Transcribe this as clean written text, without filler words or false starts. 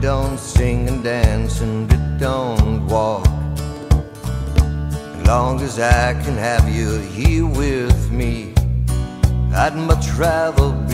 don't sing and dance and it don't walk. As long as I can have you here with me, I'd much rather